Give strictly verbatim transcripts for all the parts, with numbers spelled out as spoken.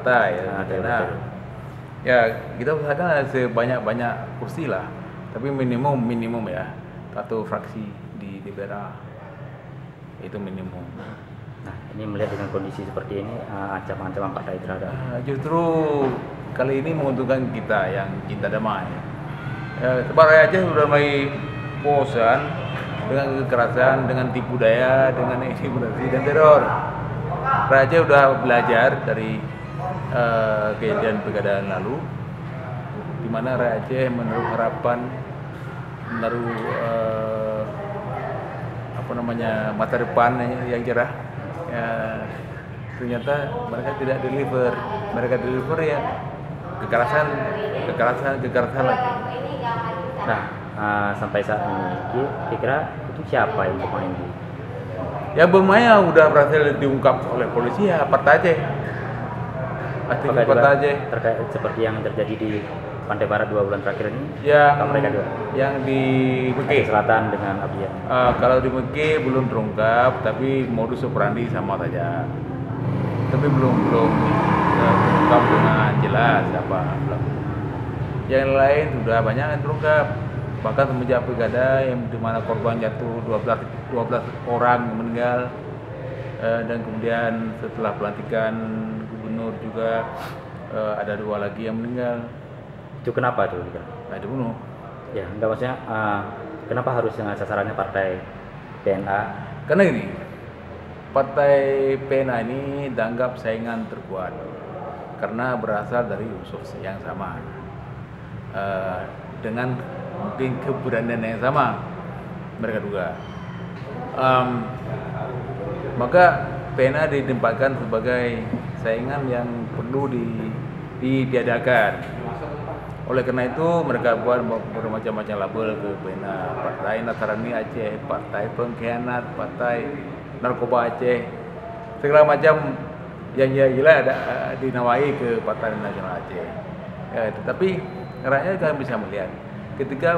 partai ya, Ah, betul, nah, betul. ya kita usahakan ada sebanyak-banyak kursi lah, tapi minimum minimum ya satu fraksi di D P R A itu minimum. Nah, ini melihat dengan kondisi seperti ini, uh, ancaman-ancaman partai terhadap Uh, justru kali ini menguntungkan kita yang cinta damai. Uh, Sebab rakyat Aceh sudah mulai bosan dengan kekerasan, dengan tipu daya, dengan intimidasi dan teror. Rakyat Aceh sudah belajar dari uh, kejadian pilkada lalu, di mana rakyat Aceh menaruh harapan, menaruh uh, apa namanya masa depan yang cerah. Ya, ternyata mereka tidak deliver, mereka deliver ya kekerasan, kekerasan, kekerasan lagi. Nah, uh, sampai saat ini kira-kira itu siapa yang bermain di Ya bermaya udah berhasil diungkap oleh polisi ya Partai Aceh. Aktif apakah Partai juga Aceh. terkait seperti yang terjadi di Pantai Barat dua bulan terakhir ini? Yang Apakah mereka juga yang di Aceh Mekeh. Selatan dengan Abian? Uh, kalau di Mekeh belum terungkap, tapi modus operandi sama saja. Tapi belum belum uh, terungkap dengan jelas apa. Yang lain sudah banyak yang terungkap. Bahkan semenjak pilkada yang di mana korban jatuh dua belas orang meninggal, uh, dan kemudian setelah pelantikan gubernur juga uh, ada dua lagi yang meninggal. Itu kenapa itu? Nah, dibunuh. Ya, enggak maksudnya uh, kenapa harus dengan sasarannya partai P N A? Karena ini partai P N A ini dianggap saingan terkuat karena berasal dari unsur yang sama, uh, dengan mungkin keberanian yang sama mereka juga. Um, maka P N A ditempatkan sebagai saingan yang perlu di, ditiadakan. Oleh karena itu mereka buat bermacam-macam label ke P N A, Partai Nasrani Aceh, Partai Pengkhianat, Partai Narkoba Aceh, segala macam yang gila ada dinamai ke Partai Nasional Aceh. Ya, tetapi rakyat kan bisa melihat ketika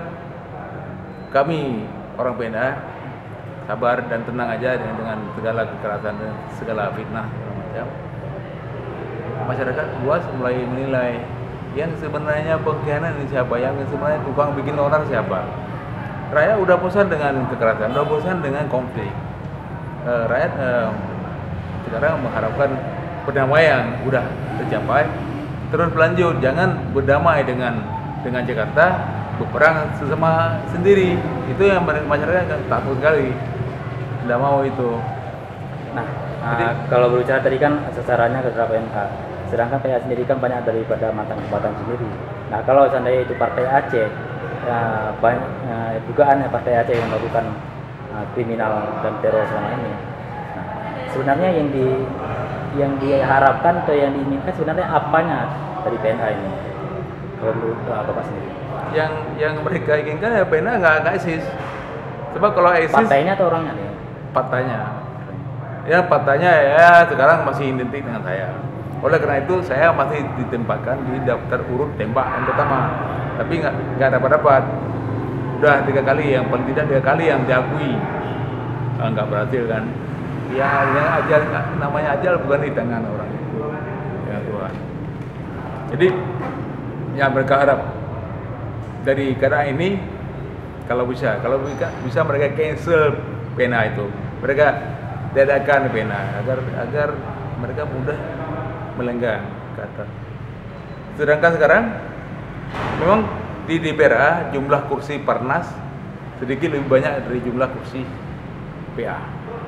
kami orang P N A sabar dan tenang aja dengan, dengan segala kekerasan dan segala fitnah segala macam, masyarakat luas mulai menilai yang sebenarnya pengkhianat ini siapa, yang sebenarnya tukang bikin orang siapa. Rakyat udah bosan dengan kekerasan, udah bosan dengan konflik. E, rakyat e, sekarang mengharapkan perdamaian udah tercapai, terus berlanjut, jangan berdamai dengan dengan Jakarta, berperang sesama sendiri. Itu yang masyarakat takut sekali, tidak mau itu. Nah, Jadi, uh, kalau berbicara tadi kan sasarannya ke P N A. Sedangkan P N A sendiri kan banyak daripada mantan-mantan sendiri. Nah, kalau seandainya itu Partai Aceh, ya, banyak uh, dugaan ya Partai Aceh yang melakukan uh, kriminal dan teror selama ini. Nah, sebenarnya yang di yang diharapkan atau yang diinginkan sebenarnya apanya dari P N A ini? Kalau menurut uh, Bapak sendiri? Yang yang mereka inginkan ya P N A nggak nggak ISIS. Sebab kalau ISIS partainya atau orangnya nih? Partainya. Ya partainya ya sekarang masih identik dengan saya. Oleh karena itu saya masih ditempatkan di daftar urut tembak yang pertama, tapi nggak nggak dapat dapat. Udah tiga kali, yang paling tidak tiga kali yang diakui, ah, nggak berhasil kan? Ya, yang ajal namanya ajal bukan di tangan orang itu, ya Tuhan. Jadi yang mereka harap dari keadaan ini, kalau bisa, kalau bisa mereka cancel P N A itu, mereka tiadakan P N A agar agar mereka mudah melenggang ke atas. Sedangkan sekarang memang di D P R A jumlah kursi Parnas sedikit lebih banyak dari jumlah kursi P A.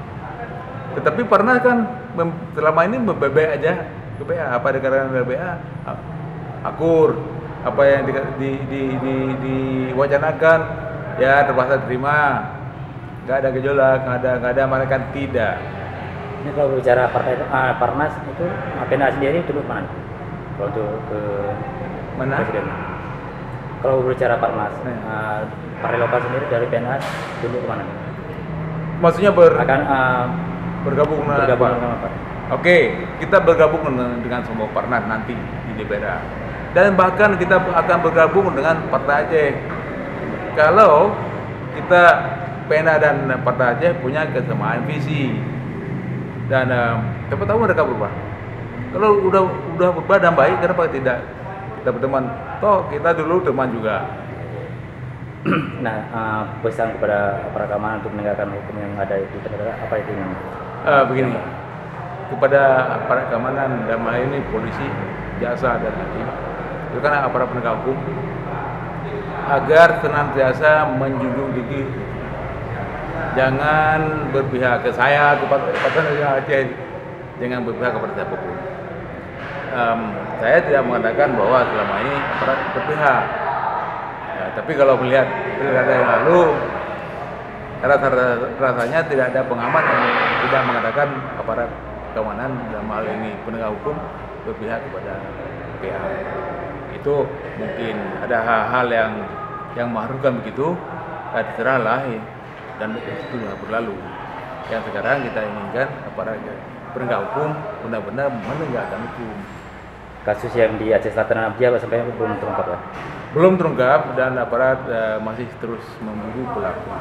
Tetapi Parnas kan selama ini membebek aja ke P A, apa dikarenakan dari P A akur, apa yang di, di, di, di, diwacanakan ya terpaksa terima, nggak ada gejolak, nggak ada nggak ada mereka tidak. Ini kalau berbicara partai uh, Parnas itu P N A sendiri tunduk mana? Kalau untuk ke mana? Presiden. Kalau berbicara Parnas, uh, partai lokal sendiri dari P N A tunduk mana? Maksudnya ber akan uh, bergabung dengan bergabung apa? dengan apa? Oke, kita bergabung dengan, dengan semua Parnas nanti di D P R A. Dan bahkan kita akan bergabung dengan Partai Aceh. Kalau kita P N A dan Partai Aceh punya kesamaan visi. Dan um, siapa tahu mereka berubah. Kalau udah udah berubah dan baik, kenapa tidak kita berteman? Toh kita dulu teman juga. Nah, uh, pesan kepada para keamanan untuk menegakkan hukum yang ada itu terhadap apa itu yang Uh, begini, kepada aparat keamanan dalam hal ini polisi, jaksa dan hakim, itu kan aparat penegak hukum, agar senantiasa menjunjung tinggi, jangan berpihak ke saya, kepada kepada Aceh, jangan berpihak kepada siapapun. Um, saya tidak mengatakan bahwa selama ini aparat berpihak, ya, tapi kalau melihat pilkada yang lalu, rasa-rasanya tidak ada pengamat yang tidak mengatakan aparat keamanan dalam hal ini penegak hukum berpihak kepada pihak. Itu mungkin ada hal-hal yang yang mengharukan begitu, eh, terserahlah ya, dan itu sudah berlalu. Yang sekarang kita inginkan aparat penegak hukum benar-benar menegakkan hukum. Kasus yang di Aceh Selatan dia sampai belum terungkap ya? Belum terungkap dan aparat eh, masih terus memburu pelaku.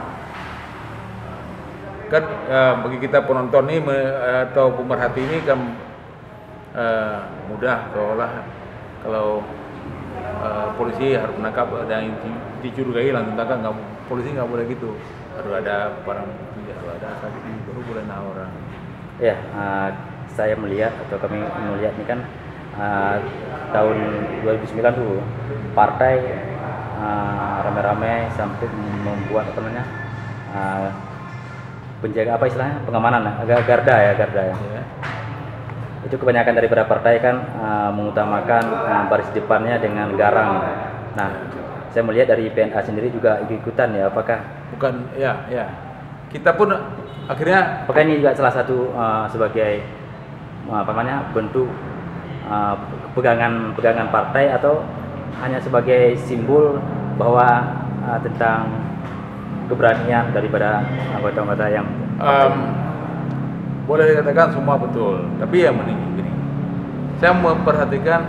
Kan uh, bagi kita penonton ini me, atau pemerhati ini kan uh, mudah seolah kalau uh, polisi harus menangkap dan dicurigai langsung tangkap. Nggak, polisi nggak boleh gitu, harus ada barang bukti, harus ada saksi baru boleh nahan orang. Ya, uh, saya melihat atau kami melihat ini kan uh, tahun dua ribu sembilan tuh partai uh, rame-rame sampai membuat apa namanya uh, penjaga apa istilahnya pengamanan agak garda ya garda ya. Yeah. Itu kebanyakan daripada partai kan uh, mengutamakan uh, baris depannya dengan garang. Nah, saya melihat dari P N A sendiri juga ikut-ikutan ya, apakah bukan ya ya kita pun akhirnya apakah ini juga salah satu uh, sebagai uh, apa namanya bentuk uh, pegangan pegangan partai atau hanya sebagai simbol bahwa uh, tentang keberanian daripada anggota-anggota yang um, boleh dikatakan semua betul, tapi yang mending gini, saya memperhatikan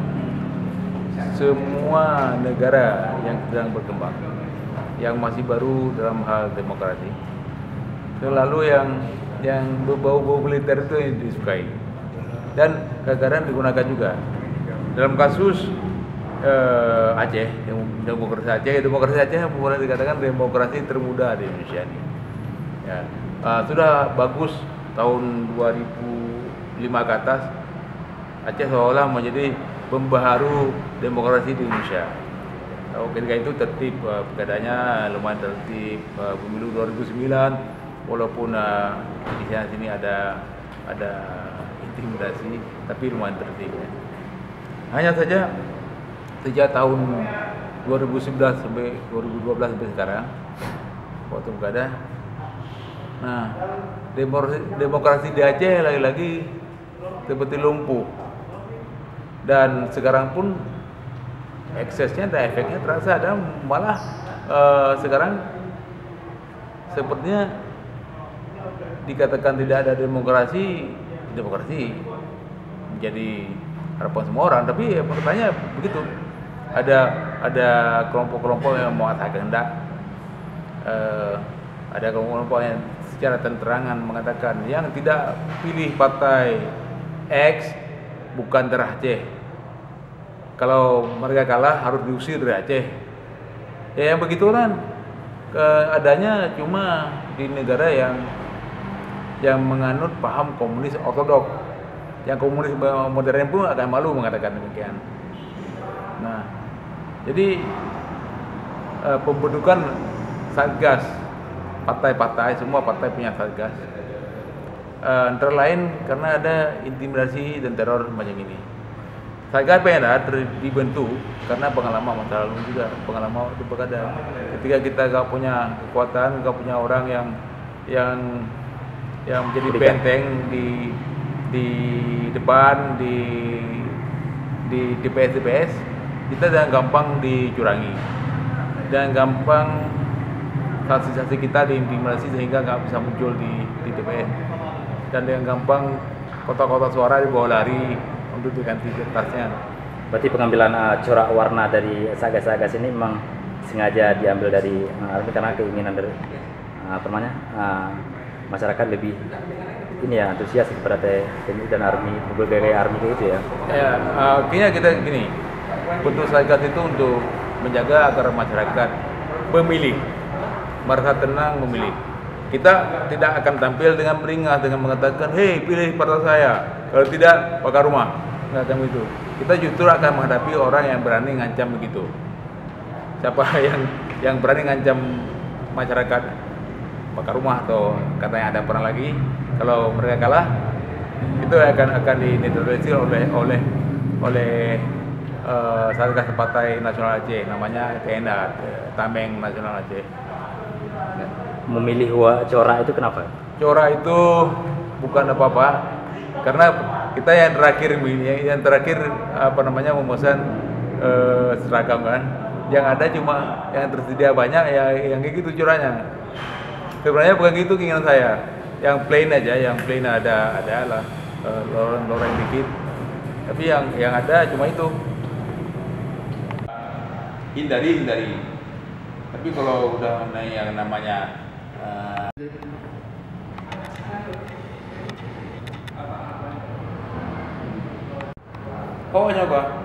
semua negara yang sedang berkembang, yang masih baru dalam hal demokrasi, selalu yang yang berbau-bau militer itu yang disukai dan kadang-kadang digunakan juga dalam kasus Uh, Aceh, demokrasi Aceh, demokrasi Aceh boleh dikatakan demokrasi termuda di Indonesia ini. Ya, uh, sudah bagus tahun dua ribu lima ke atas, Aceh seolah menjadi pembaharu demokrasi di Indonesia. Uh, ketika itu tertib, uh, pilkadanya lumayan tertib, uh, pemilu dua ribu sembilan, walaupun uh, di sini ada ada intimidasi, tapi lumayan tertib. Ya. Hanya saja sejak tahun dua ribu sebelas sampai dua ribu dua belas sampai sekarang waktu pilkada, nah demokrasi, demokrasi di Aceh lagi-lagi seperti lumpuh dan sekarang pun eksesnya dan efeknya terasa dan malah uh, sekarang sepertinya dikatakan tidak ada demokrasi, demokrasi menjadi harapan semua orang, tapi ya, pertanyaannya begitu. Ada ada kelompok-kelompok yang mau atas kehendak, uh, ada kelompok-kelompok yang secara terang-terangan mengatakan yang tidak pilih partai X bukan dari Aceh. Kalau mereka kalah harus diusir dari Aceh. Ya yang begitulah keadaannya cuma di negara yang yang menganut paham komunis ortodok. Yang komunis modern pun akan malu mengatakan demikian. Nah, jadi eh, pembentukan satgas, partai-partai, semua partai punya satgas. Eh, antara lain karena ada intimidasi dan teror macam ini. Satgas P N A dibentuk karena pengalaman masa lalu juga, pengalaman waktu pilkada. Ketika kita gak punya kekuatan, gak punya orang yang yang yang menjadi benteng di di depan di di D P S D P S, kita jangan gampang dicurangi dan gampang saksi-saksi kita diintimidasi sehingga nggak bisa muncul di, di D P S dan dengan gampang kotak-kotak suara dibawa lari untuk diganti kertasnya. Berarti pengambilan uh, corak warna dari satgas-satgas ini memang sengaja diambil dari uh, karena keinginan dari uh, apa namanya uh, masyarakat lebih ini ya antusias kepada T N I dan Army, berbagai Army itu ya. Ya, uh, kayaknya kita gini, bentuk Satgas itu untuk menjaga agar masyarakat pemilih merasa tenang memilih. Kita tidak akan tampil dengan beringas dengan mengatakan, hei pilih partai saya, kalau tidak bakar rumah, nggak akan begitu. Kita justru akan menghadapi orang yang berani ngancam begitu. Siapa yang yang berani ngancam masyarakat bakar rumah atau katanya ada perang lagi, kalau mereka kalah itu akan akan dinetralisir oleh oleh oleh uh, Satgas Partai Nasional Aceh, namanya T N A, Tameng Nasional Aceh. Memilih Wak Corak itu kenapa? Corak itu bukan apa-apa, karena kita yang terakhir yang, yang terakhir apa namanya memesan uh, seragam kan, yang ada cuma yang tersedia banyak ya yang kayak gitu coraknya. Sebenarnya bukan gitu keinginan saya, yang plain aja, yang plain ada ada lah uh, loreng-loreng dikit, tapi yang yang ada cuma itu. Hindari hindari. Tapi kalau udah naik yang namanya uh, oh nyoba